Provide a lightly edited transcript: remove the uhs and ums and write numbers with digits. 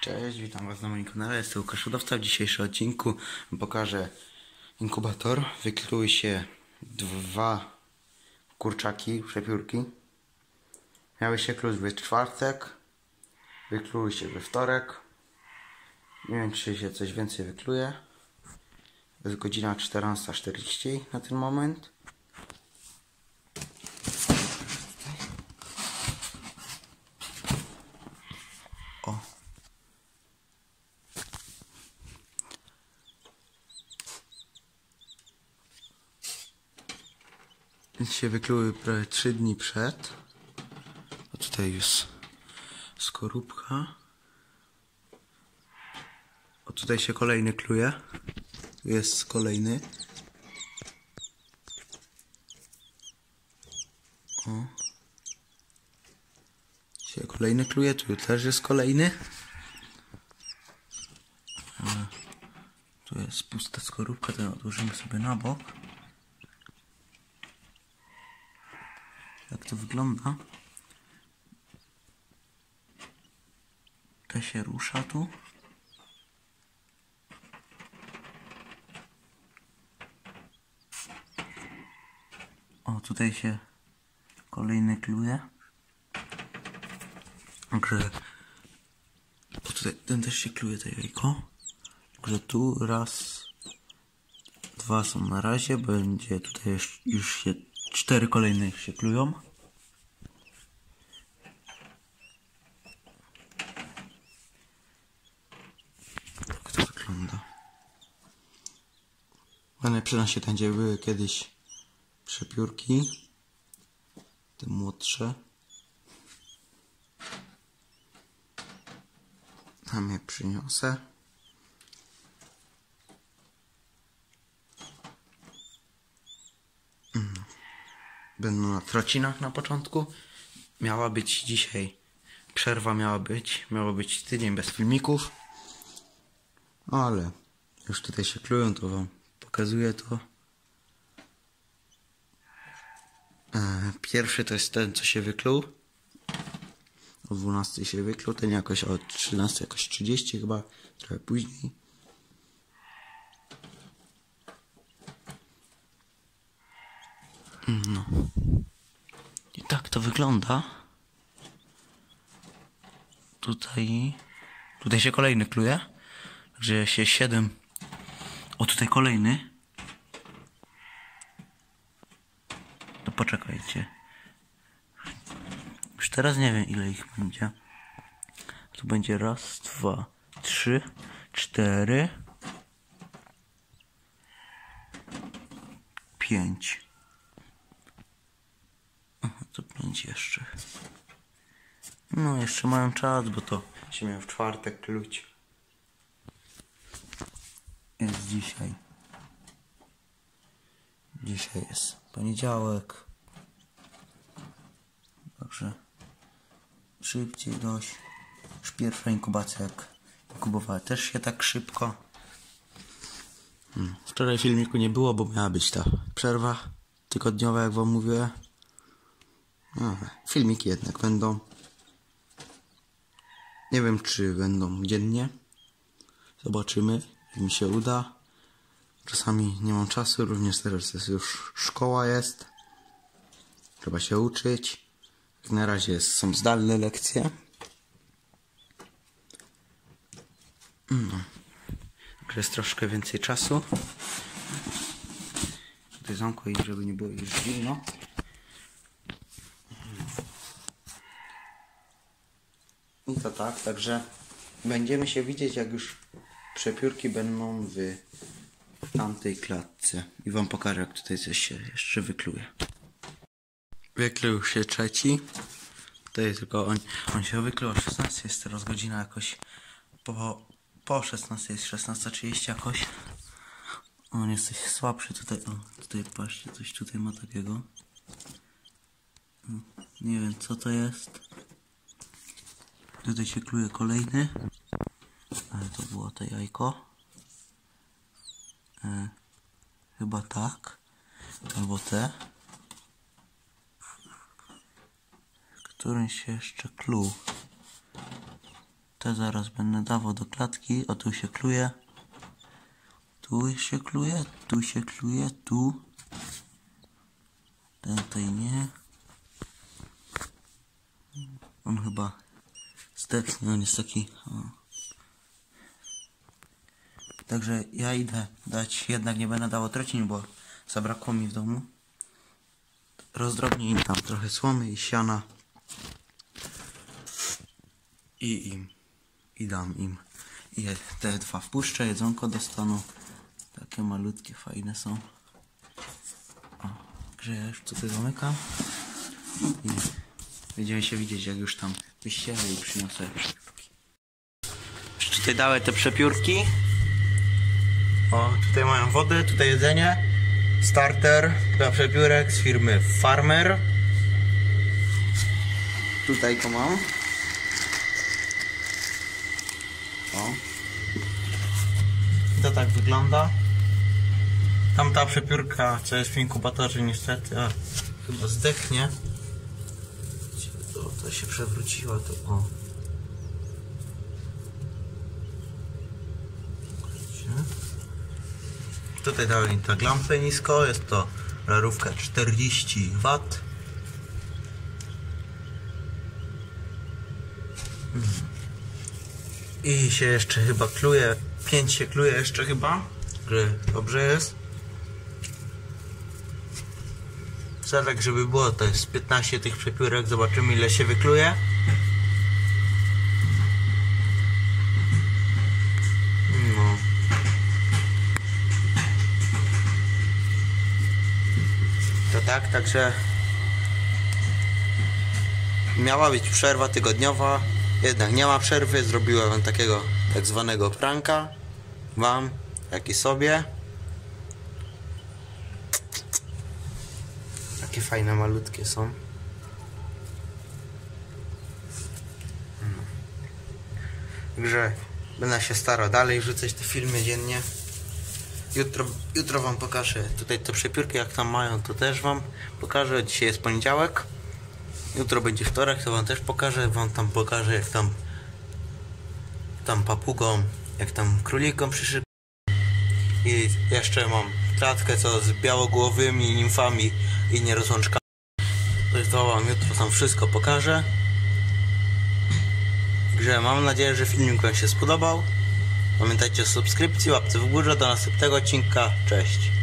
Cześć, witam Was na moim kanale, jestem Łukasz Hodowca. W dzisiejszym odcinku pokażę inkubator. Wykluły się dwa kurczaki, przepiórki. Miały się kluć we czwartek, wykluły się we wtorek. Nie wiem, czy się coś więcej wykluje. Jest godzina 14:40 na ten moment. O. Więc się wykluły prawie 3 dni przed. A tutaj jest skorupka. O, tutaj się kolejny kluje. Tu jest kolejny. O. Się kolejny kluje. Tu też jest kolejny. Tu jest pusta skorupka. Ten odłożymy sobie na bok. Jak to wygląda? To się rusza tu. O, tutaj się kolejny kluje. Także tutaj ten też się kluje, to jajko. Także tu raz, dwa są na razie. Będzie tutaj już się 4 kolejne się klują. Tak to wygląda. Najlepsze na świecie były kiedyś przepiórki. Te młodsze. Tam je przyniosę. Będą na trocinach na początku. Miała być dzisiaj przerwa, miało być tydzień bez filmików. Ale już tutaj się klują, to Wam pokazuję to. Pierwszy to jest ten, co się wykluł. O 12 się wykluł, ten jakoś o 13, jakoś 30 chyba, trochę później. No. I tak to wygląda. Tutaj się kolejny kluje. Także się 7. O, tutaj kolejny. To poczekajcie. Już teraz nie wiem, ile ich będzie. Tu będzie raz, 2, 3, 4, 5. Aha, to 5 jeszcze. No, jeszcze mają czas, bo to się miał w czwartek kluć. Jest dzisiaj. Dzisiaj jest poniedziałek. Także szybciej dość. Już pierwsza inkubacja jak inkubowała też się tak szybko. Wczoraj filmiku nie było, bo miała być ta przerwa tygodniowa, jak Wam mówię. No, filmiki jednak będą. Nie wiem, czy będą dziennie. Zobaczymy, jak mi się uda. Czasami nie mam czasu, również teraz jest już szkoła jest. Trzeba się uczyć. Jak na razie są zdalne lekcje. No. Także jest troszkę więcej czasu. Tutaj zamknę ich, żeby nie było już zimno. I to tak, także będziemy się widzieć, jak już przepiórki będą w tamtej klatce. I Wam pokażę, jak tutaj coś się jeszcze wykluje. Wykluł się trzeci. Tutaj tylko on się wykluł o 16. Jest teraz godzina jakoś po 16, jest 16:30 jakoś. On jest coś słabszy tutaj. O, tutaj patrzcie, coś tutaj ma takiego. Nie wiem, co to jest. Tutaj się kluje kolejny. Ale to było to jajko. Chyba tak. Albo te. Którym się jeszcze kluł. Te zaraz będę dawał do klatki. O, tu się kluje. Tu się kluje, tu się kluje, tu. Ten tutaj nie. On chyba zdechnie, on jest taki... O. Także ja idę dać, jednak nie będę dawał trocin, bo zabrakło mi w domu. Rozdrobnię im tam trochę słomy i siana. I dam im. I te dwa wpuszczę, jedzonko dostaną. Takie malutkie, fajne są. O, także ja już tutaj zamykam. I będziemy się widzieć, jak już tam wyścielę i przyniosę przepiórki. Już tutaj dałem te przepiórki. O, tutaj mają wodę, tutaj jedzenie. Starter dla przepiórek z firmy Farmer. Tutaj to mam. O. To tak wygląda. Tamta przepiórka, co jest w inkubatorze, niestety, a chyba zdechnie. To się przewróciła, to o. Tutaj dałem tak lampę nisko, jest to żarówka 40 W. I się jeszcze chyba kluje, 5 się kluje jeszcze chyba, że dobrze jest. Tak, żeby było, to jest 15 tych przepiórek, zobaczymy ile się wykluje. No. To tak, także miała być przerwa tygodniowa, jednak nie ma przerwy, zrobiłem takiego tak zwanego pranka wam, jak i sobie. Takie fajne, malutkie są. Także będę się starał dalej rzucać te filmy dziennie. Jutro wam pokażę tutaj te przepiórki, jak tam mają, to też wam pokażę. Dzisiaj jest poniedziałek. Jutro będzie wtorek, to wam też pokażę. Wam tam pokażę, jak tam papugom, jak tam królikom przyszedł. I jeszcze mam klatkę, co z białogłowymi nimfami i nierozłączkami. To wam jutro tam wszystko pokażę. Także mam nadzieję, że filmik wam się spodobał. Pamiętajcie o subskrypcji, łapce w górze. Do następnego odcinka. Cześć.